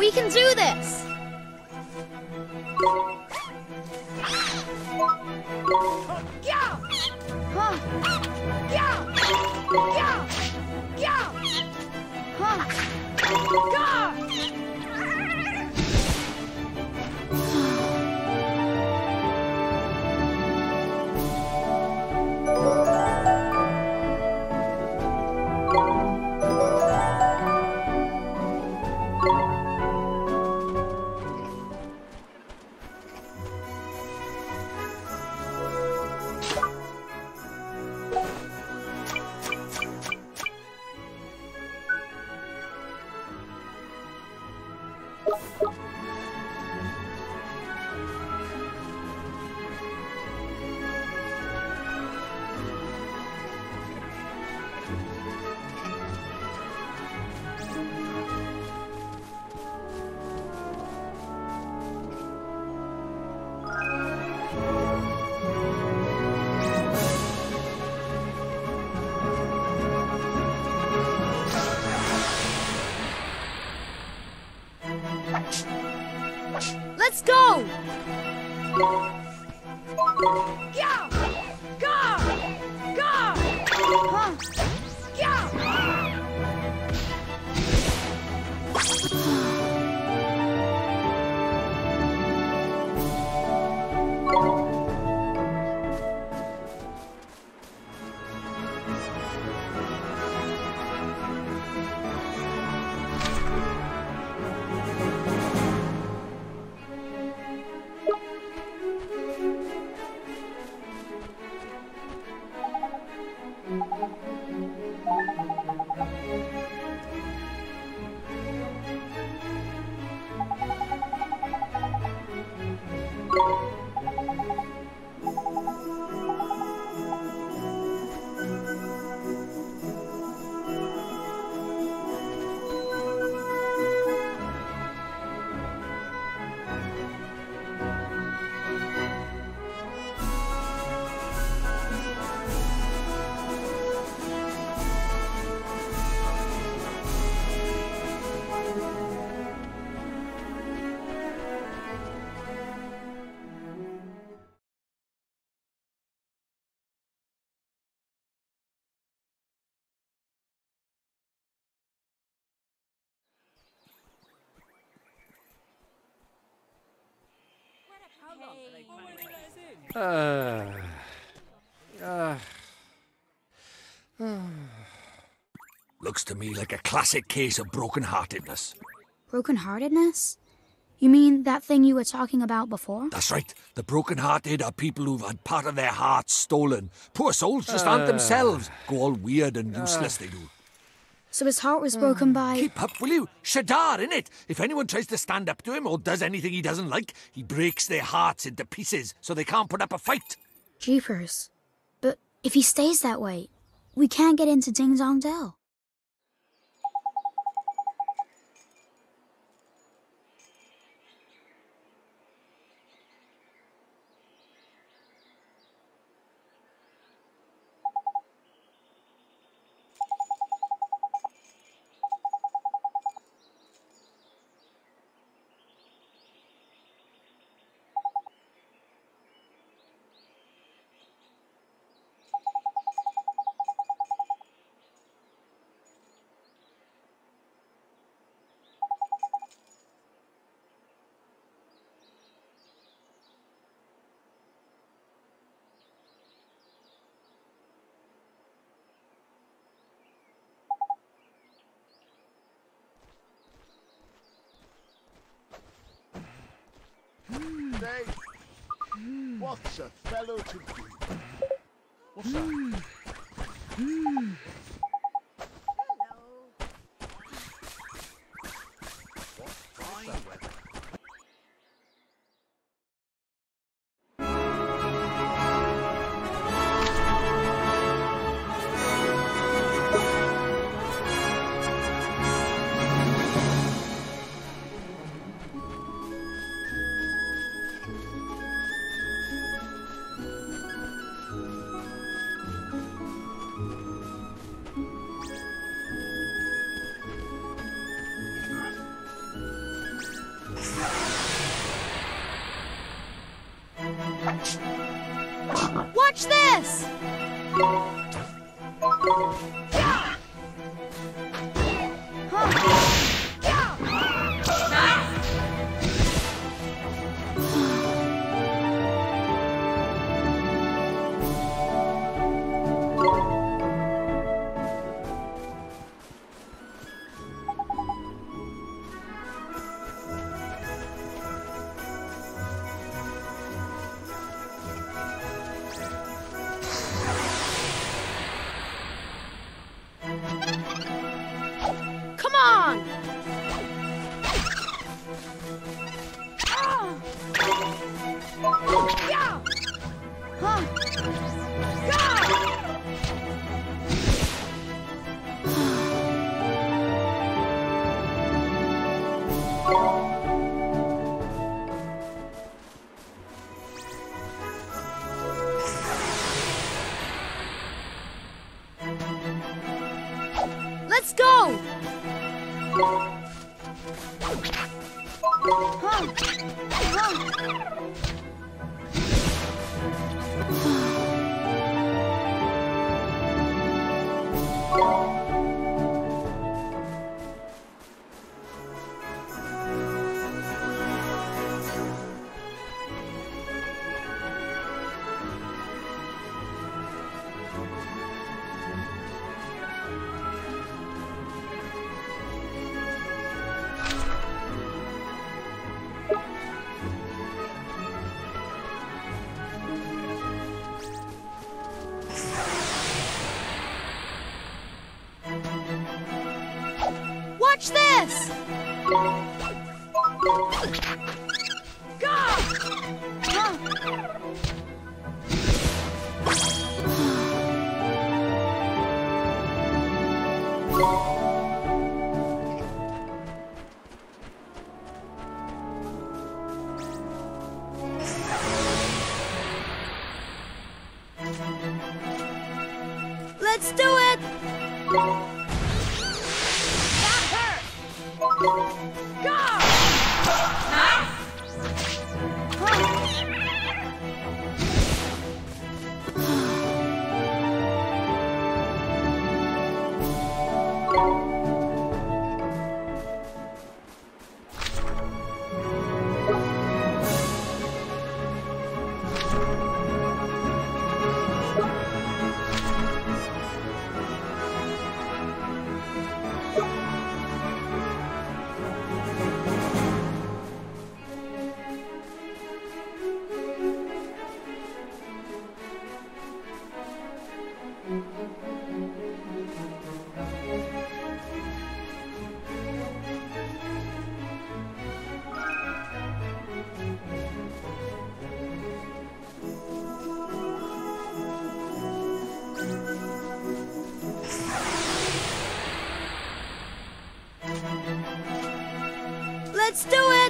We can do this! Let's go! Looks to me like a classic case of broken-heartedness. Broken-heartedness? You mean that thing you were talking about before? That's right. The broken-hearted are people who've had part of their hearts stolen. Poor souls just aren't themselves. Go all weird and useless, they do. So his heart was broken by... Keep up, will you? Shadar, innit? If anyone tries to stand up to him or does anything he doesn't like, he breaks their hearts into pieces so they can't put up a fight. Jeepers. But if he stays that way, we can't get into Ding Dong Dell. What's a fellow to do? What's that? What fine weather. this! Come on! Let's go! Watch this! Let's do it! Let's do it!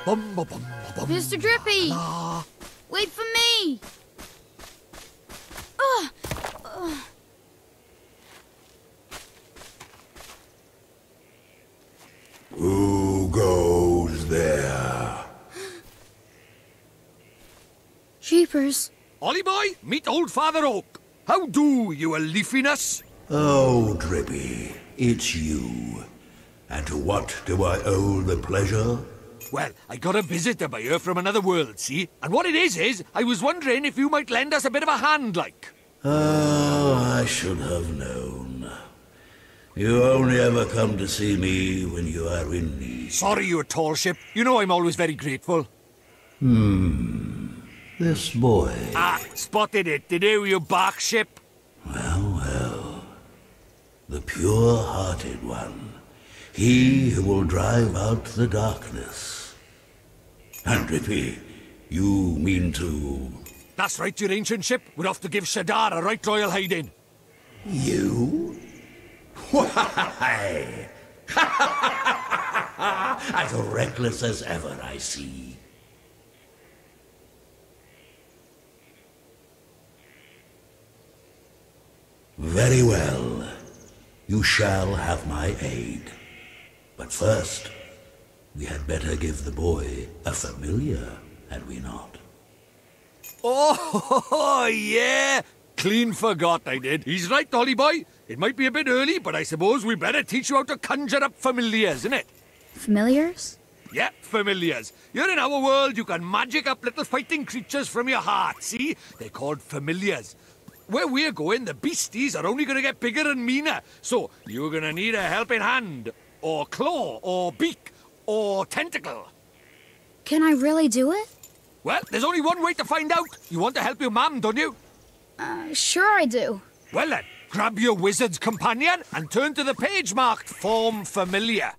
Bum, ba, bum, ba, bum. Mr. Drippy! Ah. Wait for me! Who goes there? Jeepers. Ollie boy, meet old Father Oak. How do, you a leafiness? Oh, Drippy, it's you. And to what do I owe the pleasure? Well, I got a visitor by here from another world, see? And what it is, I was wondering if you might lend us a bit of a hand, like. Oh, I should have known. You only ever come to see me when you are in need. Sorry, you tall ship. You know I'm always very grateful. This boy. Ah, spotted it, did you bark ship? Well, well. The pure-hearted one. He who will drive out the darkness. And Drippy, you mean to... That's right, your ancient ship. We're off to give Shadar a right royal hiding. You? Why? As reckless as ever, I see. Very well. You shall have my aid. But first, we had better give the boy a familiar, had we not? Oh, yeah. Clean forgot I did. He's right, Ollie boy. It might be a bit early, but I suppose we better teach you how to conjure up familiars, innit? Familiars? Yeah, familiars. You're in our world, you can magic up little fighting creatures from your heart, see? They're called familiars. Where we're going, the beasties are only going to get bigger and meaner. So, you're going to need a helping hand, or claw, or beak, or tentacle. Can I really do it? Well, there's only one way to find out. You want to help your mum, don't you? Sure I do. Well then, grab your wizard's companion and turn to the page marked Form Familiar.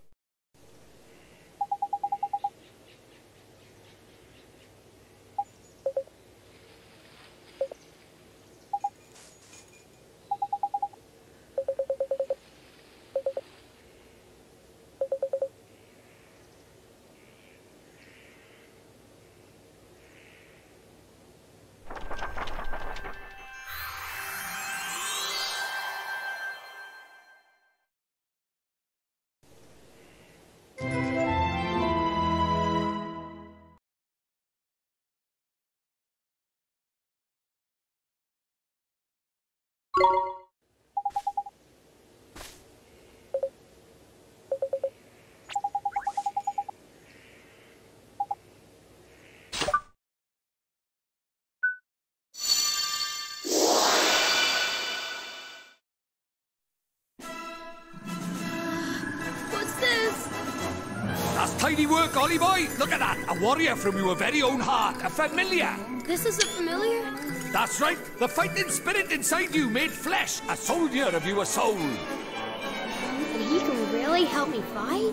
What's this? That's tidy work, Ollie boy. Look at that. A warrior from your very own heart. A familiar. This is a familiar? That's right. The fighting spirit inside you made flesh. A soldier of your soul. And he can really help me fight?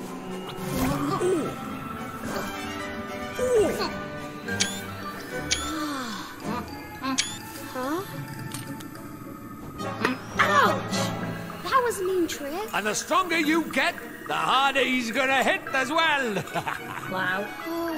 Huh? Ouch! That was a mean trick. And the stronger you get, the harder he's gonna hit as well. Wow.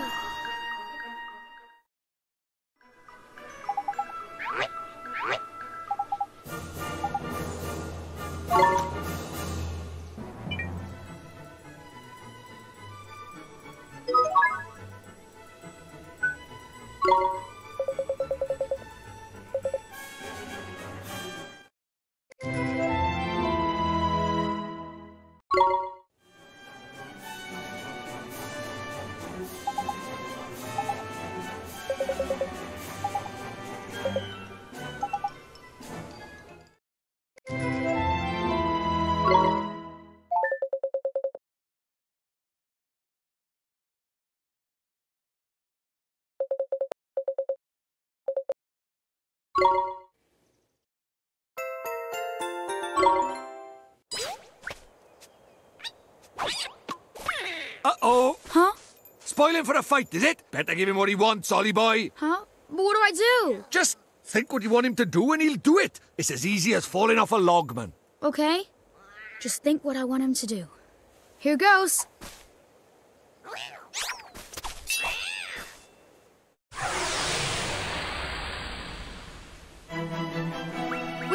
Uh-oh. Huh? Spoiling for a fight, is it? Better give him what he wants, Ollie boy. Huh? But what do I do? Just think what you want him to do and he'll do it. It's as easy as falling off a log, man. Okay. Just think what I want him to do. Here goes.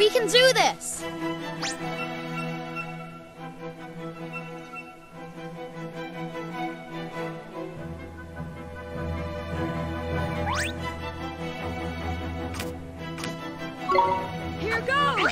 We can do this! Here goes!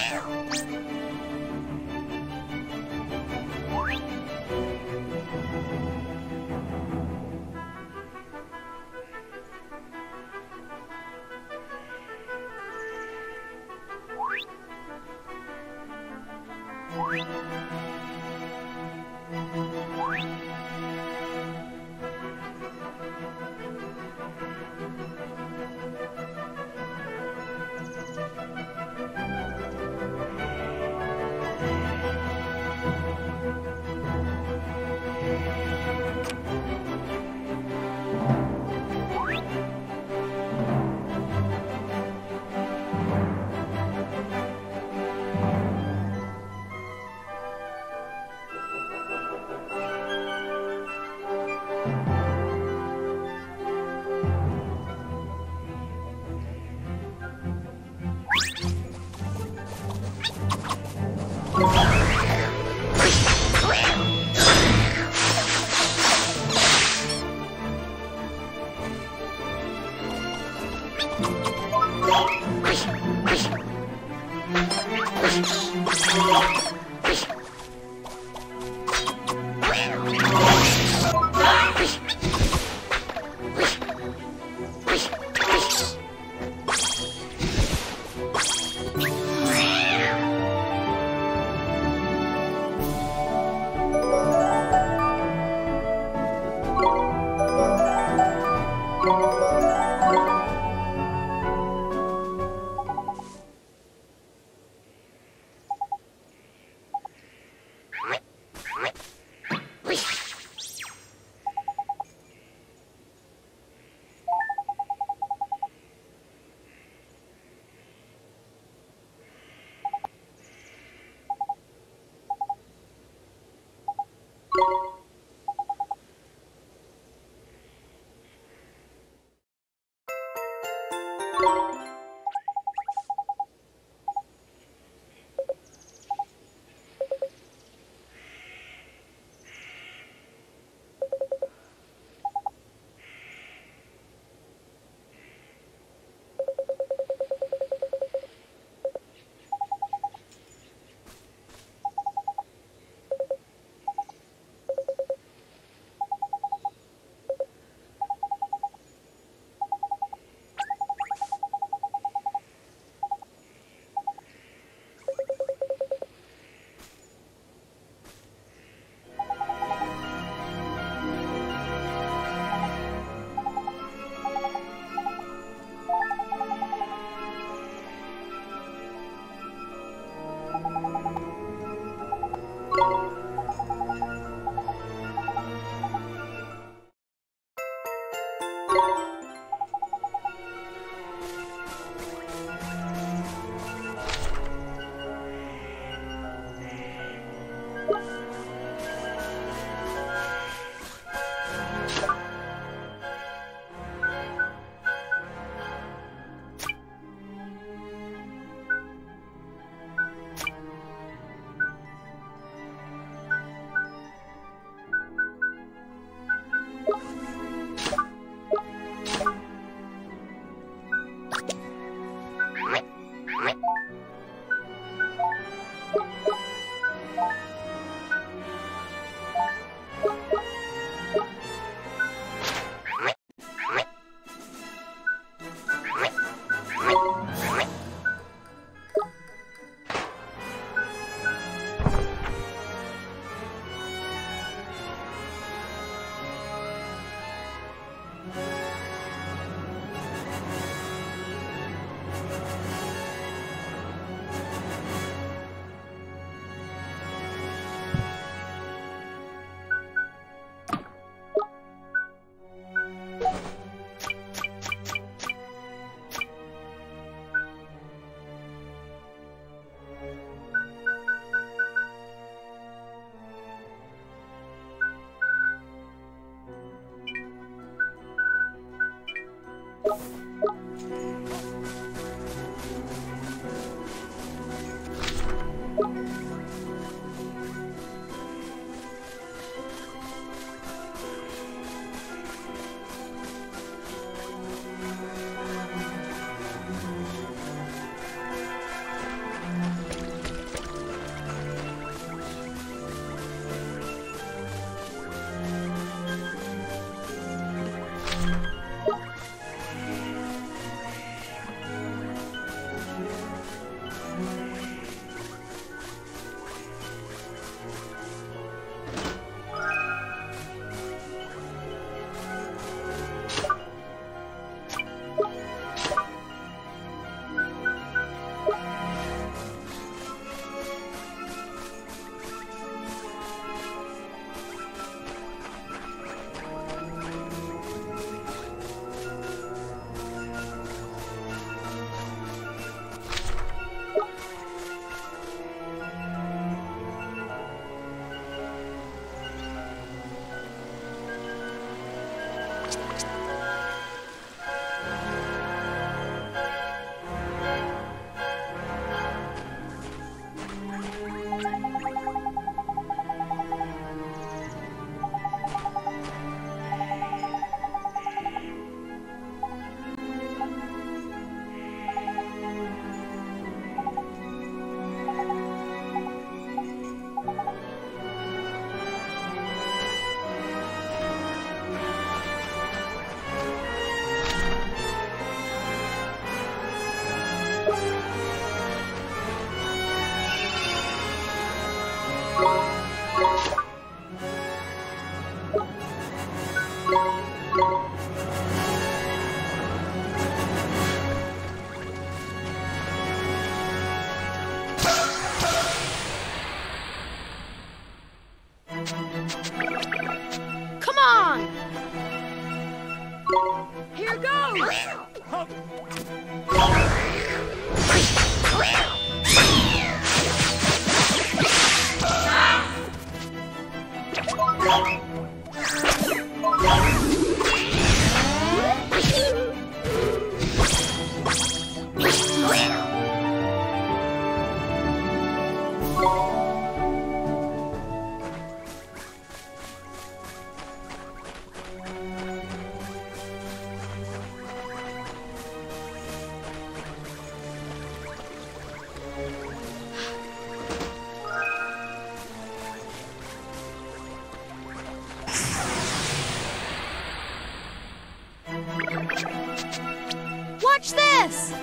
Watch this!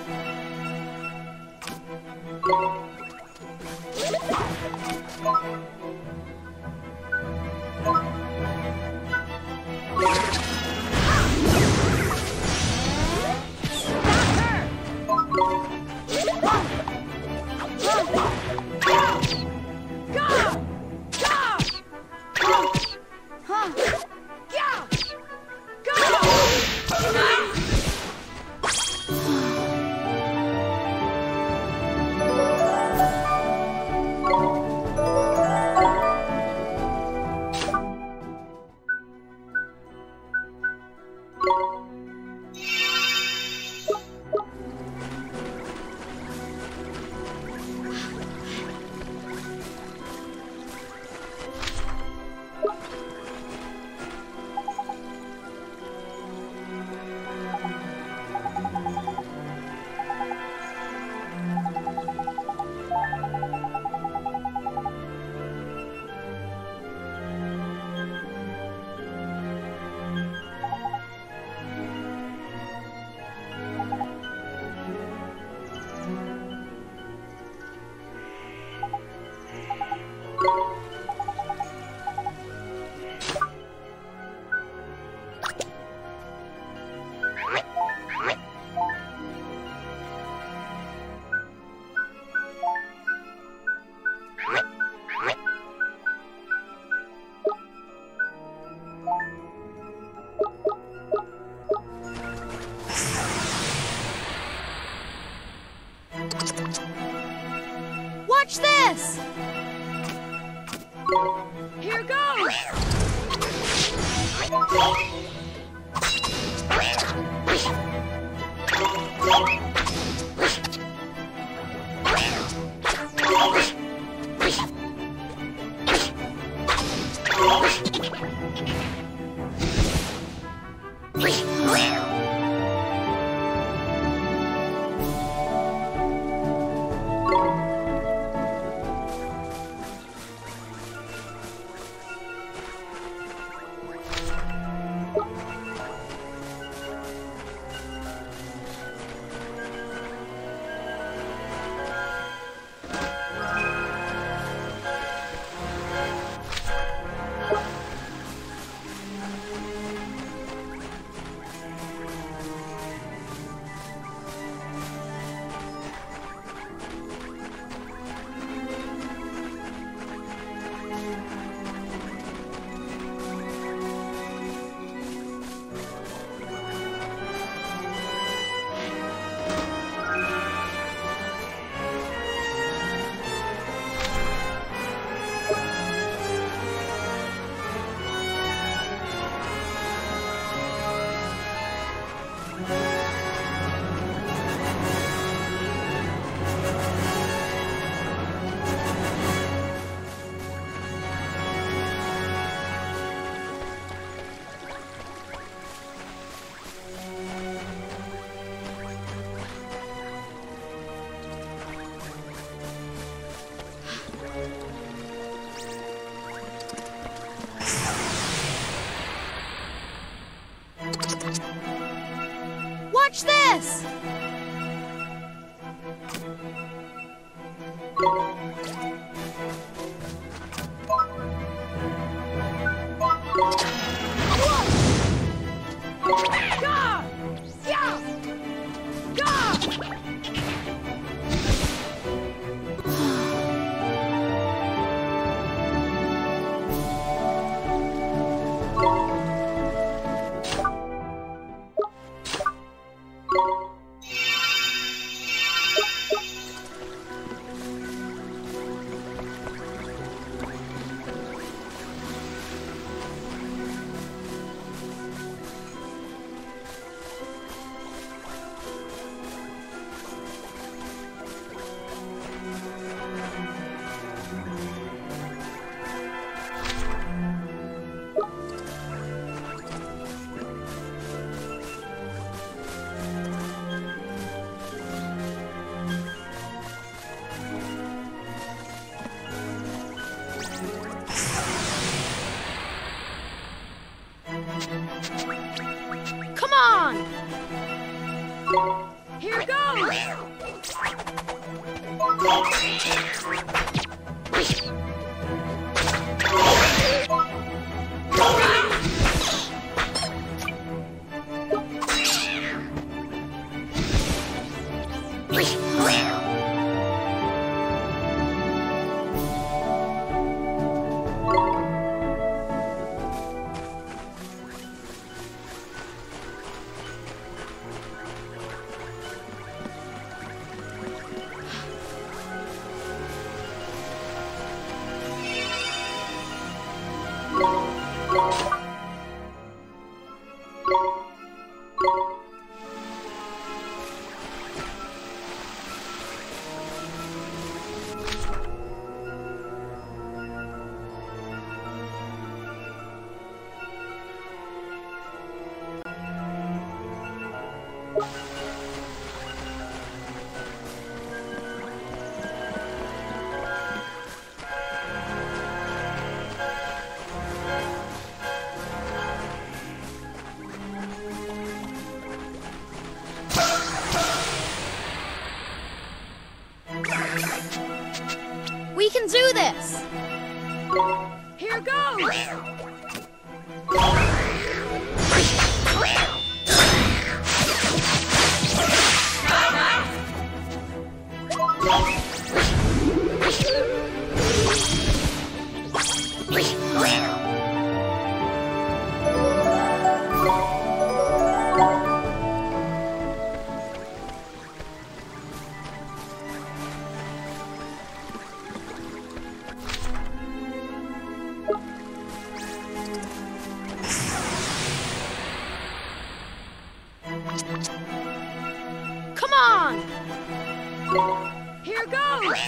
Watch this! Here goes! Watch this! Come on! Here goes! We can do this! Here goes! Come on! Here goes!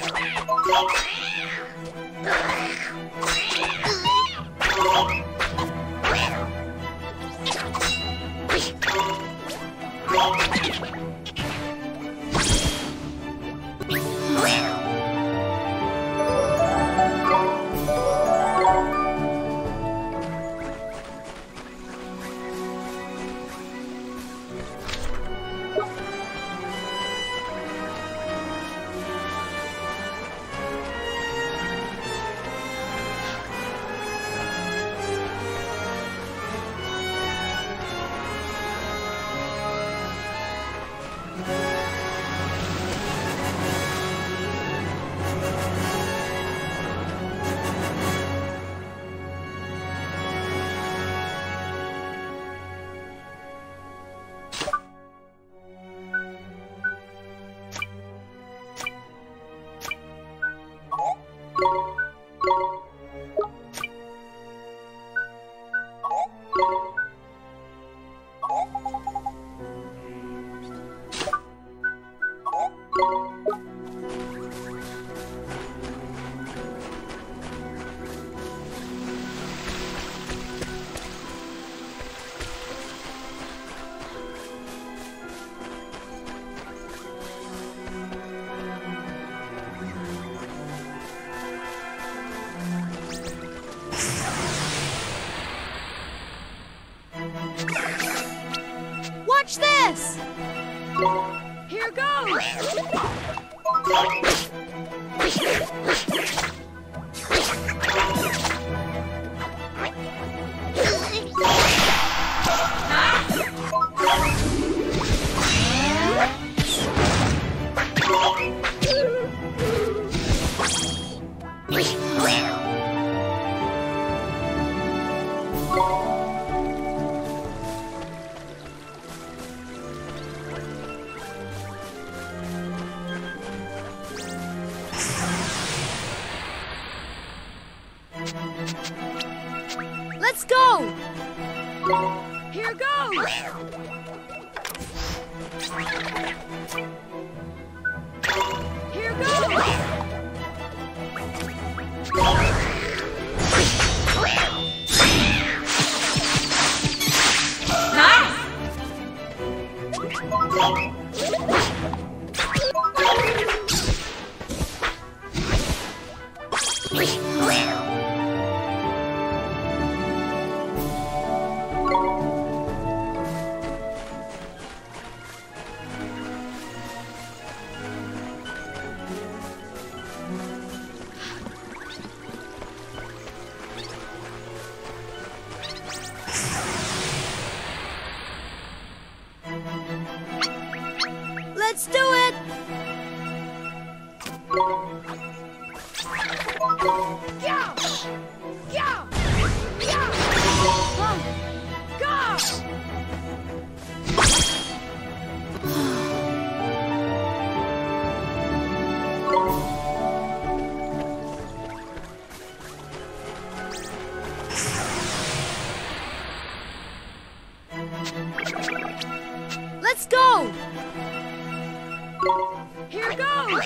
Watch this! Here goes! Let's go! Here goes! Here goes! Let's do it! Go! Go! Go! Go! Let's go! Here goes!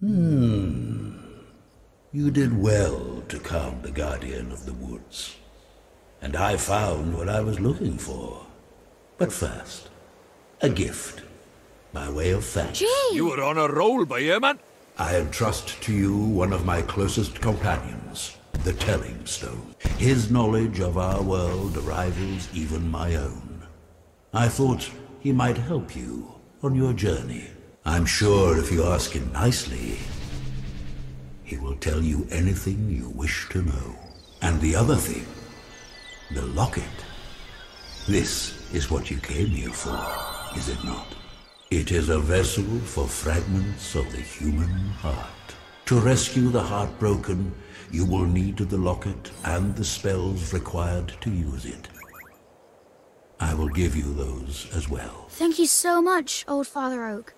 You did well to calm the Guardian of the Woods. And I found what I was looking for. But first, a gift, by way of thanks. Gee! You were on a roll by here, man. I entrust to you one of my closest companions, the Telling Stone. His knowledge of our world rivals even my own. I thought he might help you on your journey. I'm sure if you ask him nicely, he will tell you anything you wish to know. And the other thing, the locket. This is what you came here for, is it not? It is a vessel for fragments of the human heart. To rescue the heartbroken, you will need the locket and the spells required to use it. I will give you those as well. Thank you so much, Old Father Oak.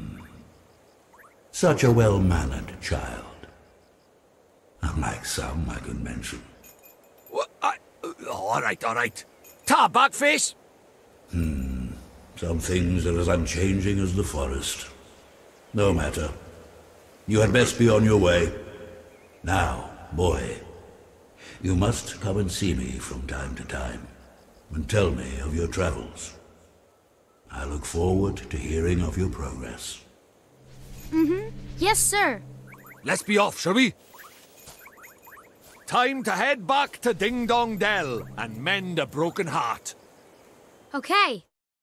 Such a well-mannered child. Unlike some I could mention. What? All right. Ta, Bagface. Some things are as unchanging as the forest. No matter. You had best be on your way. Now, boy, you must come and see me from time to time, and tell me of your travels. I look forward to hearing of your progress. Yes, sir. Let's be off, shall we? Time to head back to Ding Dong Dell and mend a broken heart. Okay.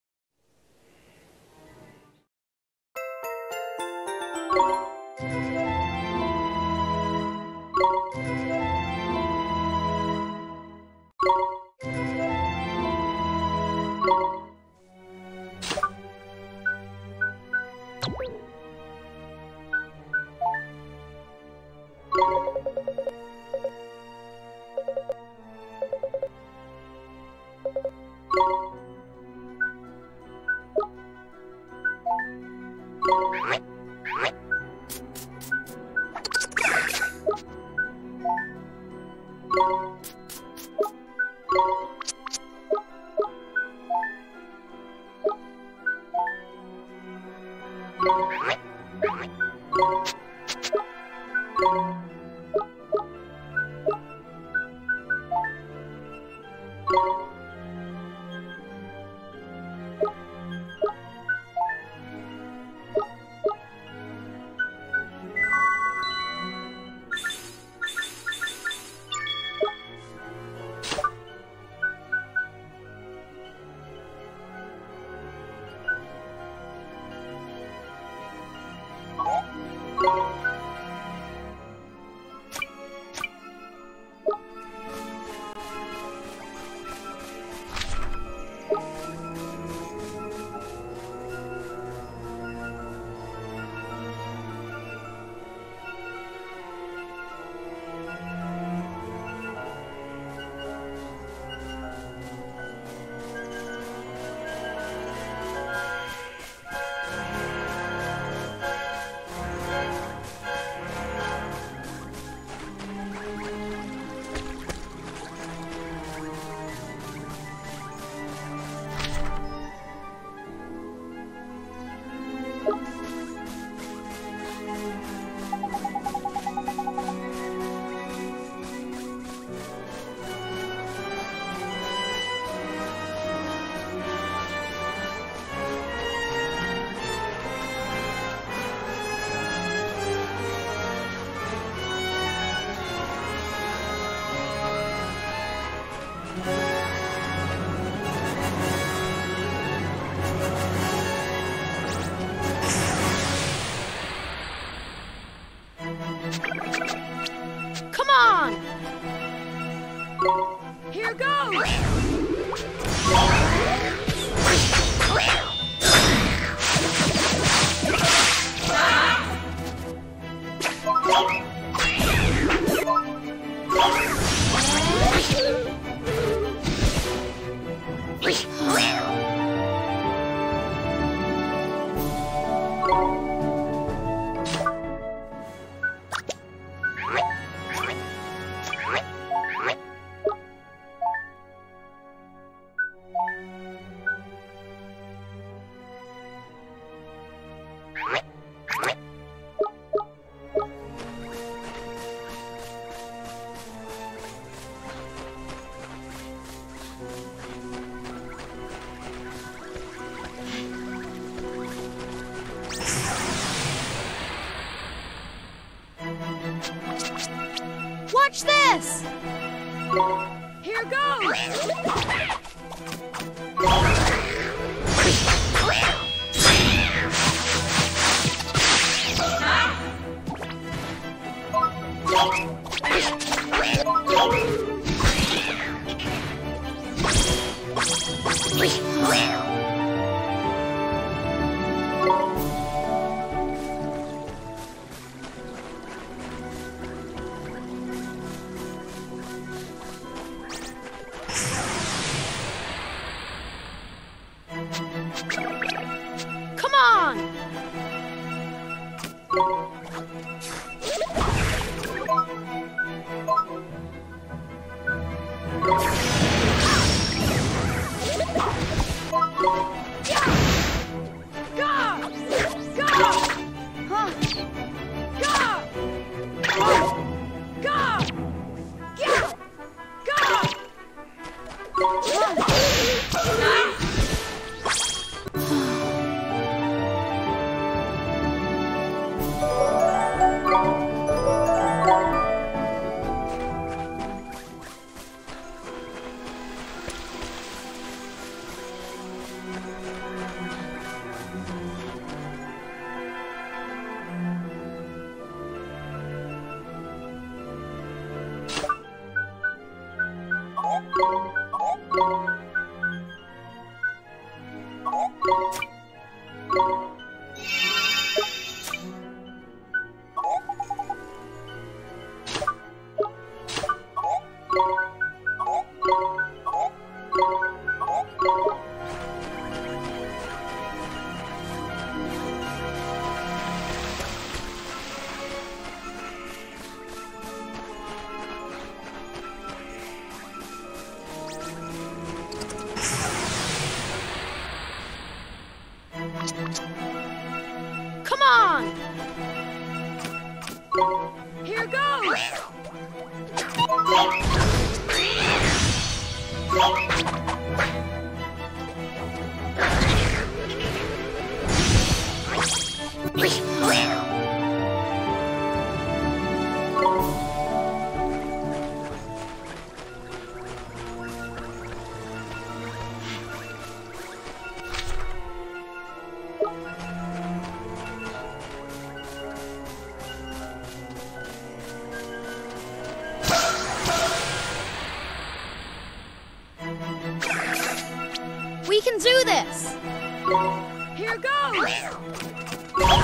Come on! Here goes! this! Here goes! Come on! Come on! Here goes! We can do this! Here goes!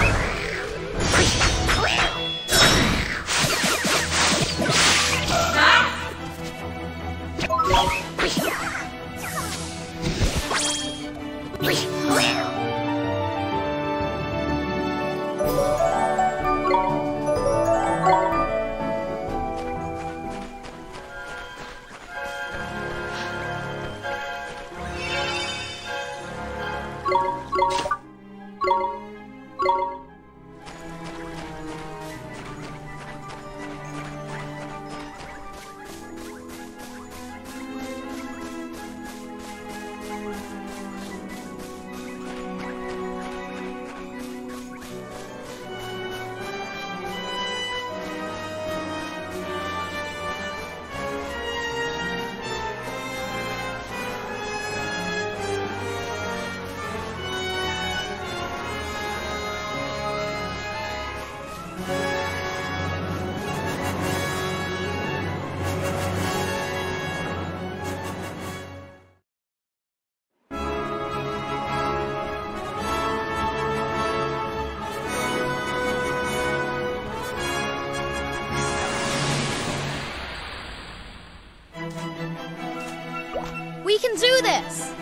We can do this!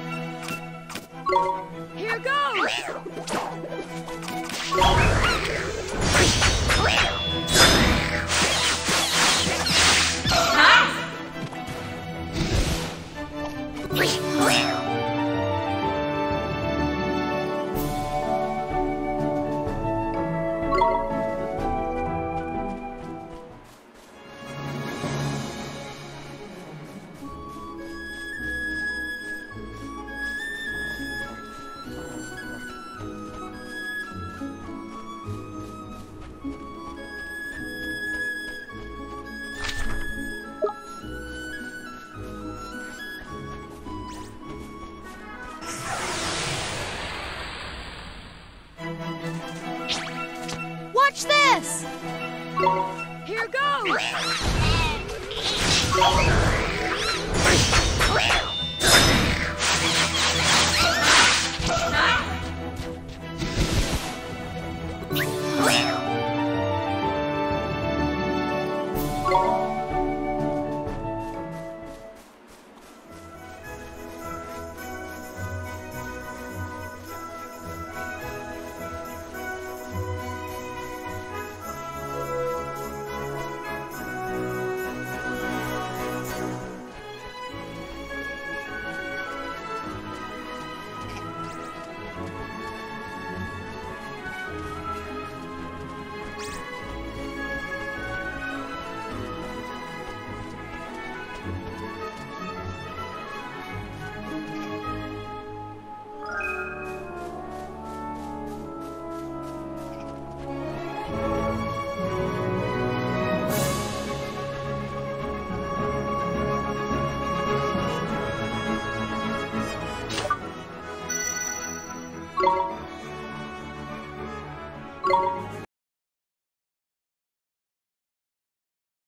Here goes! this! Here goes!